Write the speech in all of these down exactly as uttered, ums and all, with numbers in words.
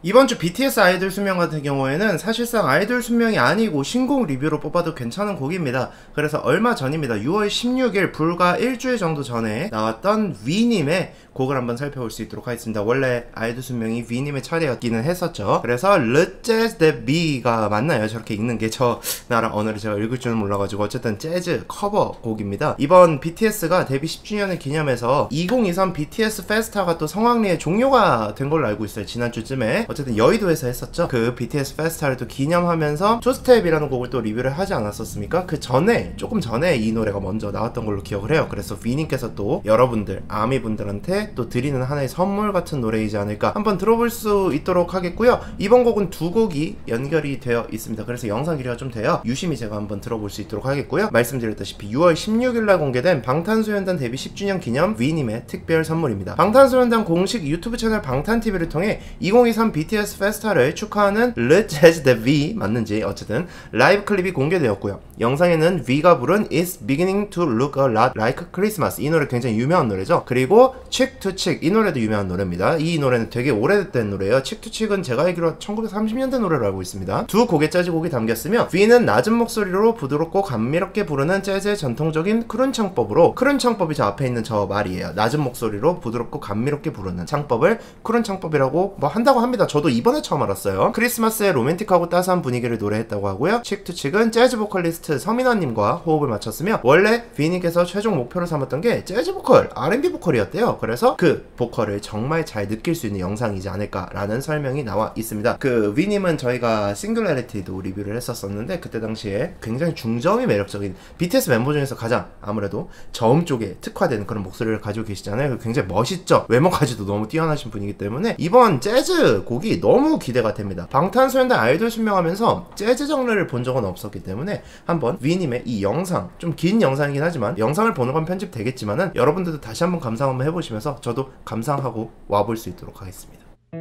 이번 주 비티에스 아이돌 순명 같은 경우에는 사실상 아이돌 순명이 아니고 신곡 리뷰로 뽑아도 괜찮은 곡입니다. 그래서 얼마 전입니다. 유월 십육일 불과 일주일 정도 전에 나왔던 위님의 곡을 한번 살펴볼 수 있도록 하겠습니다. 원래 아이돌 순명이 위님의 차례였기는 했었죠. 그래서 Le Jazz de B가 맞나요? 저렇게 읽는 게 저 나라 언어를 제가 읽을 줄은 몰라가지고 어쨌든 재즈 커버 곡입니다. 이번 비티에스가 데뷔 십 주년을 기념해서 이천이십삼 비티에스 페스타가 또 성황리에 종료가 된 걸로 알고 있어요. 지난주쯤에 어쨌든 여의도에서 했었죠. 그 비티에스 페스타를 또 기념하면서 투스텝이라는 곡을 또 리뷰를 하지 않았었습니까? 그 전에 조금 전에 이 노래가 먼저 나왔던 걸로 기억을 해요. 그래서 위님께서 또 여러분들 아미 분들한테 또 드리는 하나의 선물 같은 노래이지 않을까 한번 들어볼 수 있도록 하겠고요. 이번 곡은 두 곡이 연결이 되어 있습니다. 그래서 영상 길이가 좀 돼요. 유심히 제가 한번 들어볼 수 있도록 하겠고요. 말씀드렸다시피 유월 십육일날 공개된 방탄소년단 데뷔 십 주년 기념 위님의 특별 선물입니다. 방탄소년단 공식 유튜브 채널 방탄티비를 통해 이천이십삼 비티에스 페스타를 축하하는 Le Jazz de V 맞는지 어쨌든 라이브 클립이 공개되었고요. 영상에는 V가 부른 It's Beginning to Look a Lot Like Christmas, 이 노래 굉장히 유명한 노래죠. 그리고 Chick to Chick, 이 노래도 유명한 노래입니다. 이 노래는 되게 오래된 노래예요. Chick to Chick은 제가 알기로 천구백삼십 년대 노래로 알고 있습니다. 두 곡의 재즈 곡이 담겼으며 V는 낮은 목소리로 부드럽고 감미롭게 부르는 재즈의 전통적인 크룬 창법으로, 크룬 창법이 저 앞에 있는 저 말이에요. 낮은 목소리로 부드럽고 감미롭게 부르는 창법을 크룬 창법이라고 뭐 한다고 합니다. 저도 이번에 처음 알았어요. 크리스마스의 로맨틱하고 따스한 분위기를 노래했다고 하고요. Chick to Chick은 재즈 보컬리스트 서민아님과 호흡을 맞췄으며 원래 V님께서 최종 목표로 삼았던 게 재즈 보컬, 알앤비 보컬이었대요. 그래서 그 보컬을 정말 잘 느낄 수 있는 영상이지 않을까라는 설명이 나와 있습니다. 그 위님은 저희가 싱귤레리티도 리뷰를 했었었는데 그때 당시에 굉장히 중저음이 매력적인 비티에스 멤버 중에서 가장 아무래도 저음 쪽에 특화된 그런 목소리를 가지고 계시잖아요. 굉장히 멋있죠. 외모까지도 너무 뛰어나신 분이기 때문에 이번 재즈 곡이 너무 기대가 됩니다. 방탄소년단 아이돌 순명하면서 재즈 장르를 본 적은 없었기 때문에 한번 위님의 이 영상, 좀 긴 영상이긴 하지만 영상을 보는 건 편집되겠지만은 여러분들도 다시 한번 감상 한번 해보시면서 저도 감상하고 와볼 수 있도록 하겠습니다.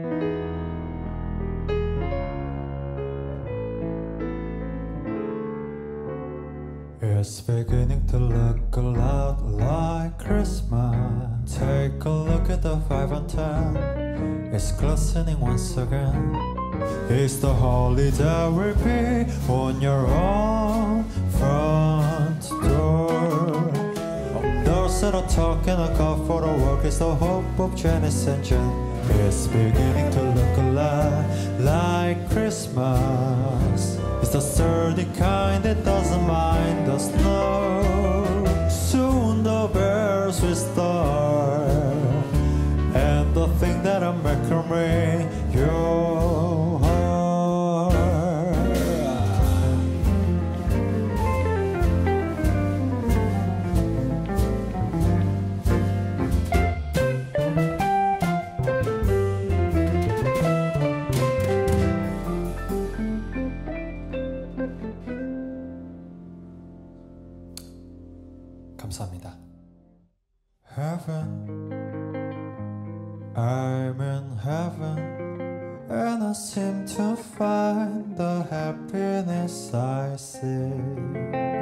It's beginning to look a lot like Christmas. Take a look at the five and ten. It's glistening once again. It's the holiday will be on your own front door. Those that are talking a call for the work is the hope of Janice and Jen. It's beginning to look a lot like Christmas. It's the sturdy kind that doesn't mind the snow. Soon the bells will start, and the thing that'll make them ring your heart. 감사합니다. Heaven, I'm in heaven, and I seem to find the happiness I seek.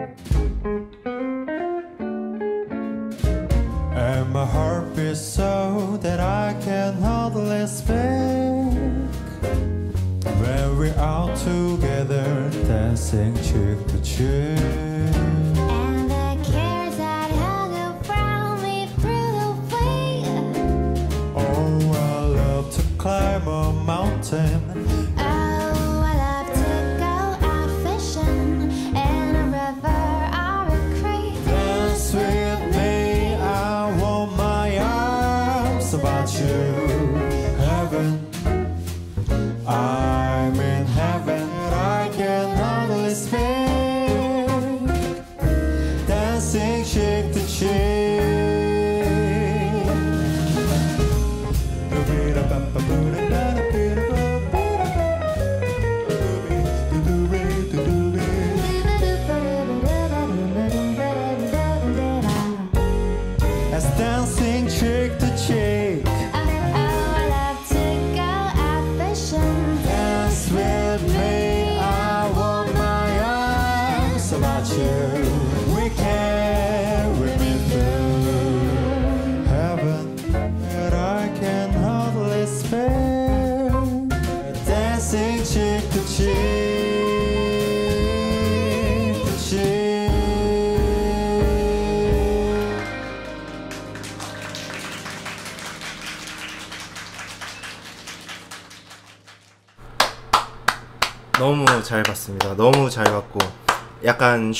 And my heart beats so that I can hardly speak. When we're out together, dancing cheek to cheek. Climb a mountain. Oh, I love to go out fishing in a river or a creek. Dance with me, I want my arms about you. Heaven, I'm in heaven, I can hardly speak. Dancing cheek to cheek. As dancing cheek to cheek. Oh, I love to go out fishing. Dance with me, I want my arms about you. We can 너무 잘 봤습니다. 너무 잘 봤고 약간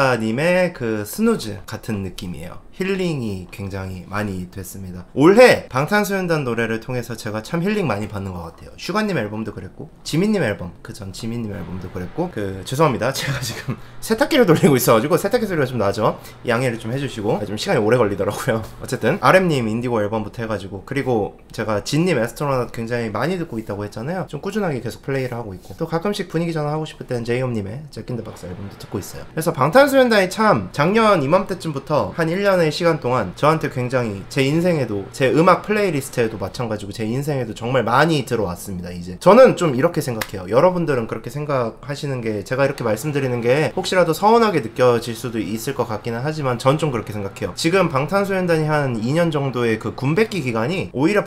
슈가님의 그 스누즈 같은 느낌이에요. 힐링이 굉장히 많이 됐습니다. 올해 방탄소년단 노래를 통해서 제가 참 힐링 많이 받는 것 같아요. 슈가님 앨범도 그랬고 지민님 앨범, 그 전 지민님 앨범도 그랬고 그 죄송합니다. 제가 지금 세탁기를 돌리고 있어가지고 세탁기 소리가 좀 나죠. 양해를 좀 해주시고 좀 시간이 오래 걸리더라고요. 어쨌든 아르엠님 인디고 앨범부터 해가지고 그리고 제가 진님 에스트로넛 굉장히 많이 듣고 있다고 했잖아요. 좀 꾸준하게 계속 플레이를 하고 있고 또 가끔씩 분위기 전환하고 싶을 때는 제이홉님의 잭인더박스 앨범도 듣고 있어요. 그래서 방탄소년단이 참 작년 이맘때쯤부터 한 일 년의 시간 동안 저한테 굉장히 제 인생에도 제 음악 플레이리스트에도 마찬가지고 제 인생에도 정말 많이 들어왔습니다. 이제 저는 좀 이렇게 생각해요. 여러분들은 그렇게 생각하시는 게 제가 이렇게 말씀드리는 게 혹시라도 서운하게 느껴질 수도 있을 것 같기는 하지만 전 좀 그렇게 생각해요. 지금 방탄소년단이 한 이 년 정도의 그 군백기 기간이 오히려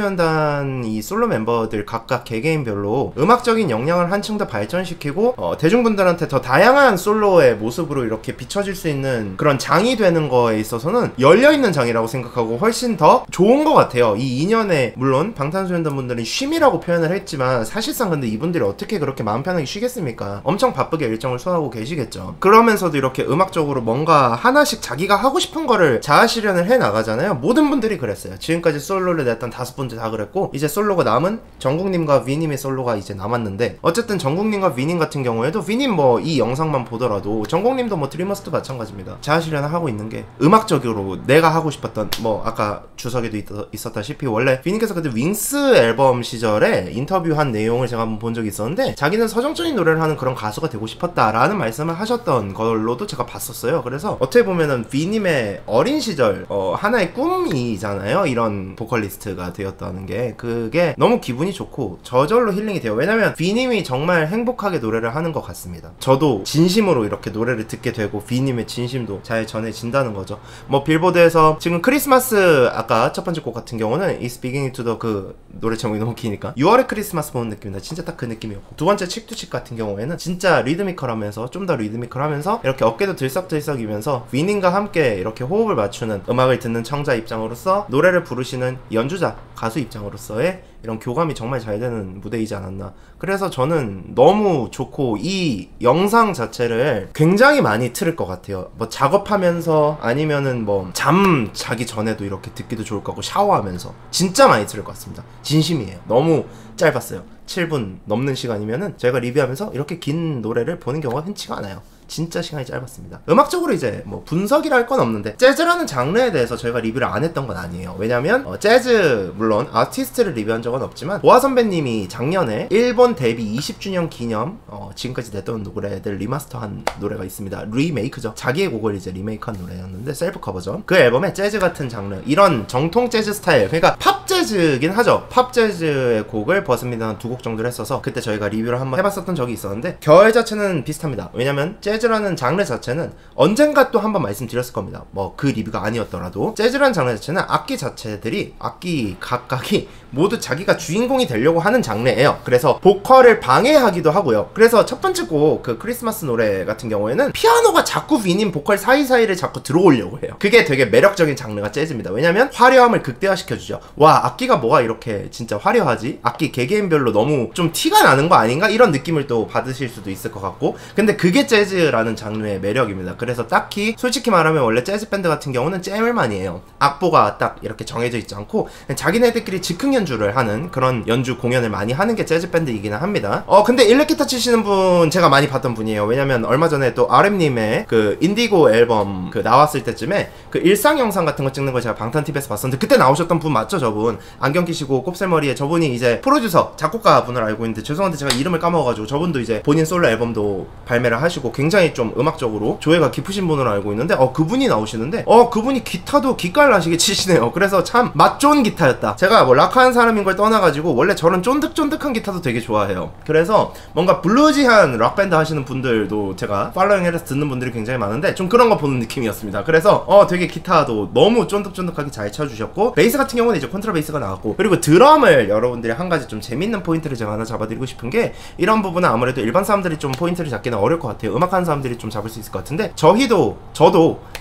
방탄소년단 이 솔로 멤버들 각각 개개인별로 음악적인 역량을 한층 더 발전시키고 어, 대중분들한테 더 다양한 솔로의 모습으로 이렇게 비춰질 수 있는 그런 장이 되는 거에 있어서는 열려있는 장이라고 생각하고 훨씬 더 좋은 것 같아요. 이 이 년에 물론 방탄소년단 분들은 쉼이라고 표현을 했지만 사실상 근데 이분들이 어떻게 그렇게 마음 편하게 쉬겠습니까? 엄청 바쁘게 일정을 소화하고 계시겠죠. 그러면서도 이렇게 음악적으로 뭔가 하나씩 자기가 하고 싶은 거를 자아실현을 해 나가잖아요. 모든 분들이 그랬어요. 지금까지 솔로를 냈던 다섯 분들 다 그랬고 이제 솔로가 남은 정국님과 위님의 솔로가 이제 남았는데 어쨌든 정국님과 위님 같은 경우에도 위님 뭐 이 영상만 보더라도 정국님도 뭐 드리머스도 마찬가지입니다. 자아실현을 하고 있는 게 음악적으로 내가 하고 싶었던 뭐 아까 주석에도 있, 있었다시피 원래 위님께서 그때 윙스 앨범 시절에 인터뷰한 내용을 제가 한번 본 적이 있었는데 자기는 서정적인 노래를 하는 그런 가수가 되고 싶었다라는 말씀을 하셨던 걸로도 제가 봤었어요. 그래서 어떻게 보면은 위님의 어린 시절 어, 하나의 꿈이잖아요. 이런 보컬리스트가 되었다는 게 그게 너무 기분이 좋고 저절로 힐링이 돼요. 왜냐면 위님이 정말 행복하게 노래를 하는 것 같습니다. 저도 진심으로 이렇게 노래를 듣게 되고 위님의 진심도 잘 전해진다는 거죠. 뭐 빌보드에서 지금 크리스마스 아까 첫 번째 곡 같은 경우는 It's Beginning to the 그 노래 제목이 너무 기니까 유월의 크리스마스 보는 느낌이다. 진짜 딱 그 느낌이었고 두 번째 칙투칙 같은 경우에는 진짜 리드미컬하면서 좀 더 리드미컬하면서 이렇게 어깨도 들썩들썩이면서 위님과 함께 이렇게 호흡을 맞추는 음악을 듣는 청자 입장으로서 노래를 부르시는 연주자 가수 입장으로서의 이런 교감이 정말 잘 되는 무대이지 않았나. 그래서 저는 너무 좋고 이 영상 자체를 굉장히 많이 틀을 것 같아요. 뭐 작업하면서 아니면은 뭐 잠 자기 전에도 이렇게 듣기도 좋을 것 같고 샤워하면서 진짜 많이 틀을 것 같습니다. 진심이에요. 너무 짧았어요. 칠 분 넘는 시간이면은 제가 리뷰하면서 이렇게 긴 노래를 보는 경우가 흔치가 않아요. 진짜 시간이 짧았습니다. 음악적으로 이제 뭐 분석이라 할 건 없는데 재즈라는 장르에 대해서 저희가 리뷰를 안 했던 건 아니에요. 왜냐면 어, 재즈 물론 아티스트를 리뷰한 적은 없지만 보아 선배님이 작년에 일본 데뷔 이십 주년 기념 어, 지금까지 냈던 노래들 리마스터한 노래가 있습니다. 리메이크죠. 자기의 곡을 이제 리메이크한 노래였는데 셀프 커버죠. 그 앨범에 재즈 같은 장르 이런 정통 재즈 스타일 그러니까 팝 재즈긴 하죠. 팝 재즈의 곡을 버스입니다. 두 곡 정도를 했어서 그때 저희가 리뷰를 한번 해봤었던 적이 있었는데 결 자체는 비슷합니다. 왜냐면 재즈라는 장르 자체는 언젠가 또 한번 말씀드렸을 겁니다. 뭐 그 리뷰가 아니었더라도 재즈라는 장르 자체는 악기 자체들이 악기 각각이 모두 자기가 주인공이 되려고 하는 장르예요. 그래서 보컬을 방해하기도 하고요. 그래서 첫 번째 곡 그 크리스마스 노래 같은 경우에는 피아노가 자꾸 위님 보컬 사이사이를 자꾸 들어오려고 해요. 그게 되게 매력적인 장르가 재즈입니다. 왜냐면 화려함을 극대화시켜주죠. 와 악기가 뭐가 이렇게 진짜 화려하지? 악기 개개인별로 너무 좀 티가 나는 거 아닌가? 이런 느낌을 또 받으실 수도 있을 것 같고 근데 그게 재즈라는 장르의 매력입니다. 그래서 딱히 솔직히 말하면 원래 재즈 밴드 같은 경우는 잼을 많이 해요. 악보가 딱 이렇게 정해져 있지 않고 자기네들끼리 즉흥 연주를 하는 그런 연주 공연을 많이 하는 게 재즈 밴드이기는 합니다. 어 근데 일렉기타 치시는 분 제가 많이 봤던 분이에요. 왜냐면 얼마 전에 또 아르엠님의 그 인디고 앨범 그 나왔을 때쯤에 그 일상 영상 같은 거 찍는 걸 제가 방탄티비에서 봤었는데 그때 나오셨던 분 맞죠? 저분 안경 끼시고 곱슬머리에 저분이 이제 프로듀서 작곡가 분을 알고 있는데 죄송한데 제가 이름을 까먹어가지고 저분도 이제 본인 솔로 앨범도 발매를 하시고 굉장히 좀 음악적으로 조예가 깊으신 분으로 알고 있는데 어 그분이 나오시는데 어 그분이 기타도 기깔나시게 치시네요. 그래서 참 맛 좋은 기타였다. 제가 뭐 락하는 사람인 걸 떠나가지고 원래 저런 쫀득쫀득한 기타도 되게 좋아해요. 그래서 뭔가 블루지한 락밴드 하시는 분들도 제가 팔로잉해서 듣는 분들이 굉장히 많은데 좀 그런 거 보는 느낌이었습니다. 그래서 어 되게 기타도 너무 쫀득쫀득하게 잘 쳐주셨고 베이스 같은 경우는 이제 콘트라베이스가 나왔고 그리고 드럼을 여러분들이 한 가지 좀 재밌는 포인트를 제가 하나 잡아드리고 싶은 게 이런 부분은 아무래도 일반 사람들이 좀 포인트를 잡기는 어려울 것 같아요. 음악하는 사람들이 좀 잡을 수 있을 것 같은데 저희도 저도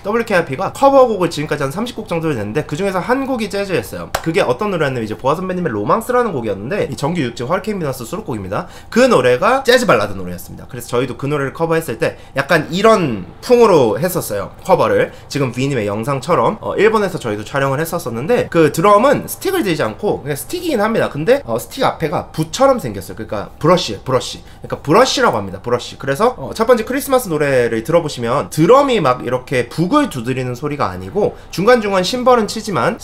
더블유케이아이피가 커버곡을 지금까지 한 삼십 곡 정도를 냈는데 그 중에서 한 곡이 재즈였어요. 그게 어떤 노래였냐면 이제 보아 선배님의 로망스라는 곡이었는데 이 정규 육 집 허리케인 비너스 수록곡입니다. 그 노래가 재즈 발라드 노래였습니다. 그래서 저희도 그 노래를 커버했을 때 약간 이런 풍으로 했었어요. 커버를 지금 V님의 영상처럼 어, 일본에서 저희도 촬영을 했었었는데 그 드럼은 스틱을 들지 않고 그냥 스틱이긴 합니다. 근데 어, 스틱 앞에가 붓처럼 생겼어요. 그러니까 브러쉬 브러쉬 그러니까 브러쉬라고 합니다. 브러쉬. 그래서 어, 첫 번째 크리스마스 노래를 들어보시면 드럼이 막 이렇게 북을 두드리는 소리가 아니고 중간중간 심벌은 치지만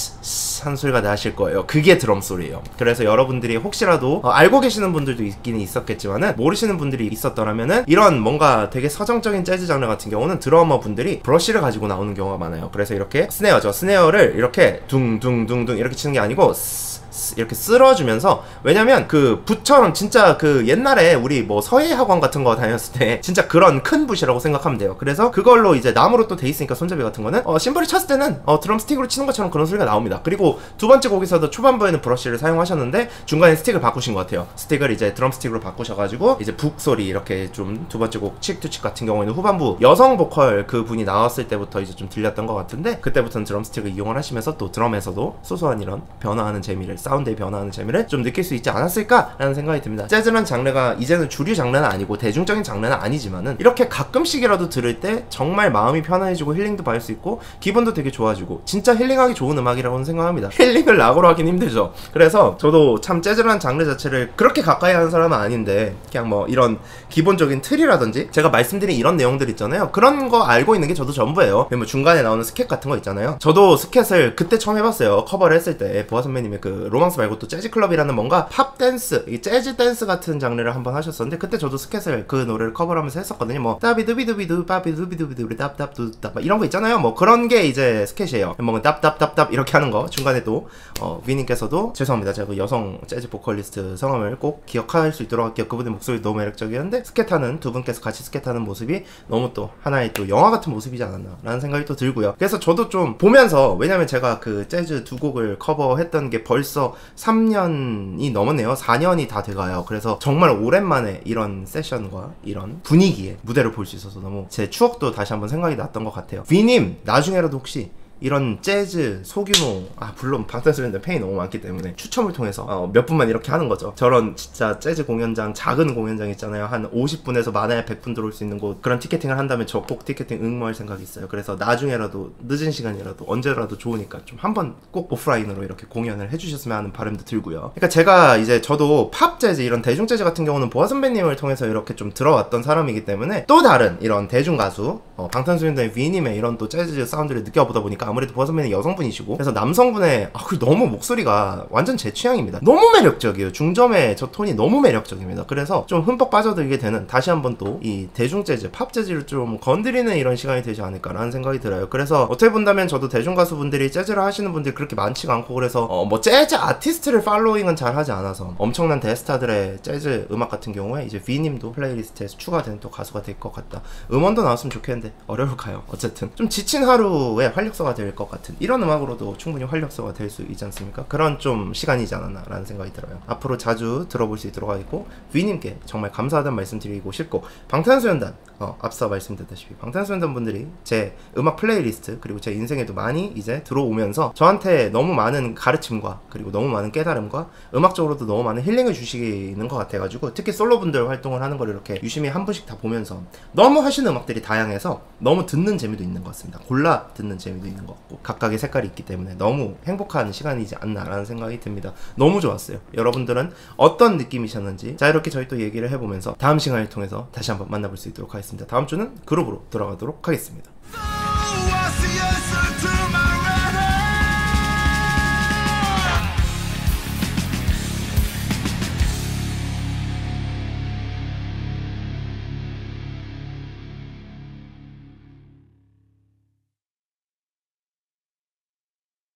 한 소리가 나실 거예요. 그게 드럼 소리예요. 그래서 여러분들이 혹시라도 어, 알고 계시는 분들도 있긴 있었겠지만은 모르시는 분들이 있었더라면은 이런 뭔가 되게 서정적인 재즈 장르 같은 경우는 드러머 분들이 브러쉬를 가지고 나오는 경우가 많아요. 그래서 이렇게 스네어죠. 스네어를 이렇게 둥둥둥둥 이렇게 치는 게 아니고 이렇게 쓸어주면서, 왜냐면 그 붓처럼 진짜 그 옛날에 우리 뭐 서예 학원 같은 거 다녔을 때 진짜 그런 큰 붓이라고 생각하면 돼요. 그래서 그걸로 이제 나무로 또 돼 있으니까 손잡이 같은 거는 어 심벌이 쳤을 때는 어 드럼 스틱으로 치는 것처럼 그런 소리가 나옵니다. 그리고 두 번째 곡에서도 초반부에는 브러쉬를 사용하셨는데 중간에 스틱을 바꾸신 것 같아요. 스틱을 이제 드럼 스틱으로 바꾸셔가지고 이제 북 소리 이렇게 좀 두 번째 곡 칙투칙 같은 경우에는 후반부 여성 보컬 그 분이 나왔을 때부터 이제 좀 들렸던 것 같은데 그때부터는 드럼 스틱을 이용을 하시면서 또 드럼에서도 소소한 이런 변화하는 재미를 사운드의 변화하는 재미를 좀 느낄 수 있지 않았을까라는 생각이 듭니다. 재즈란 장르가 이제는 주류 장르는 아니고 대중적인 장르는 아니지만은 이렇게 가끔씩이라도 들을 때 정말 마음이 편안해지고 힐링도 받을 수 있고 기분도 되게 좋아지고 진짜 힐링하기 좋은 음악이라고는 생각합니다. 힐링을 락으로 하긴 힘들죠. 그래서 저도 참 재즈란 장르 자체를 그렇게 가까이 하는 사람은 아닌데 그냥 뭐 이런 기본적인 틀이라든지 제가 말씀드린 이런 내용들 있잖아요. 그런 거 알고 있는 게 저도 전부예요. 뭐 중간에 나오는 스캣 같은 거 있잖아요. 저도 스캣을 그때 처음 해봤어요. 커버를 했을 때 보아 선배님의 그 로망스 말고 또 재즈 클럽이라는 뭔가 팝 댄스, 이 재즈 댄스 같은 장르를 한번 하셨었는데 그때 저도 스캣을 그 노래를 커버하면서 했었거든요. 뭐 따비두비두비두 빠비두비두비두비 답답두답 막 이런 거 있잖아요. 뭐 그런 게 이제 스캣이에요. 뭔가 답답답답 이렇게 하는 거 중간에 또 어, 위님께서도 죄송합니다. 제가 그 여성 재즈 보컬리스트 성함을 꼭 기억할 수 있도록 할게요. 그분의 목소리 너무 매력적이었는데 스캣하는 두 분께서 같이 스캣하는 모습이 너무 또 하나의 또 영화 같은 모습이지 않았나 라는 생각이 또 들고요. 그래서 저도 좀 보면서, 왜냐면 제가 그 재즈 두 곡을 커버했던 게 벌써 삼 년이 넘었네요. 사 년이 다 돼가요. 그래서 정말 오랜만에 이런 세션과 이런 분위기의 무대를 볼 수 있어서 너무 제 추억도 다시 한번 생각이 났던 것 같아요. 위님 나중에라도 혹시 이런 재즈 소규모, 아 물론 방탄소년단 팬이 너무 많기 때문에 추첨을 통해서 어, 몇 분만 이렇게 하는 거죠. 저런 진짜 재즈 공연장, 작은 공연장 있잖아요. 한 오십 분에서 많아야 백 분 들어올 수 있는 곳, 그런 티켓팅을 한다면 저 꼭 티켓팅 응모할 생각이 있어요. 그래서 나중에라도 늦은 시간이라도 언제라도 좋으니까 좀 한번 꼭 오프라인으로 이렇게 공연을 해주셨으면 하는 바람도 들고요. 그러니까 제가 이제 저도 팝 재즈, 이런 대중 재즈 같은 경우는 보아 선배님을 통해서 이렇게 좀 들어왔던 사람이기 때문에 또 다른 이런 대중 가수 어, 방탄소년단의 위님의 이런 또 재즈 사운드를 느껴보다 보니까 아무래도 보아 선배는 여성분이시고 그래서 남성분의 아, 그 너무 목소리가 완전 제 취향입니다. 너무 매력적이에요. 중점의 저 톤이 너무 매력적입니다. 그래서 좀 흠뻑 빠져들게 되는, 다시 한번 또 이 대중 재즈, 팝 재즈를 좀 건드리는 이런 시간이 되지 않을까라는 생각이 들어요. 그래서 어떻게 본다면 저도 대중 가수분들이 재즈를 하시는 분들이 그렇게 많지가 않고, 그래서 어, 뭐 재즈 아티스트를 팔로잉은 잘 하지 않아서 엄청난 대스타들의 재즈 음악 같은 경우에 이제 위님도 플레이리스트에서 추가되는 또 가수가 될 것 같다. 음원도 나왔으면 좋겠는데 어려울까요? 어쨌든 좀 지친 하루의 활력소가 될 것 같은 이런 음악으로도 충분히 활력소가 될 수 있지 않습니까? 그런 좀 시간이지 않았나 라는 생각이 들어요. 앞으로 자주 들어볼 수 있도록 하겠고 위님께 정말 감사하다는 말씀 드리고 싶고, 방탄소년단 어, 앞서 말씀드렸다시피 방탄소년단 분들이 제 음악 플레이리스트 그리고 제 인생에도 많이 이제 들어오면서 저한테 너무 많은 가르침과 그리고 너무 많은 깨달음과 음악적으로도 너무 많은 힐링을 주시는 것 같아가지고, 특히 솔로분들 활동을 하는 걸 이렇게 유심히 한 분씩 다 보면서 너무 하시는 음악들이 다양해서 너무 듣는 재미도 있는 것 같습니다. 골라 듣는 재미도 있는 것 같고 각각의 색깔이 있기 때문에 너무 행복한 시간이지 않나라는 생각이 듭니다. 너무 좋았어요. 여러분들은 어떤 느낌이셨는지 자 이렇게 저희 또 얘기를 해보면서 다음 시간을 통해서 다시 한번 만나볼 수 있도록 하겠습니다. 다음 주는 그룹으로 돌아가도록 하겠습니다.